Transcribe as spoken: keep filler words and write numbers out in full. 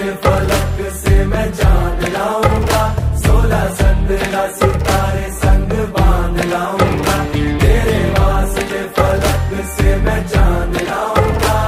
फलक से मैं जान लाऊंगा, सोलह संद्रा सितारे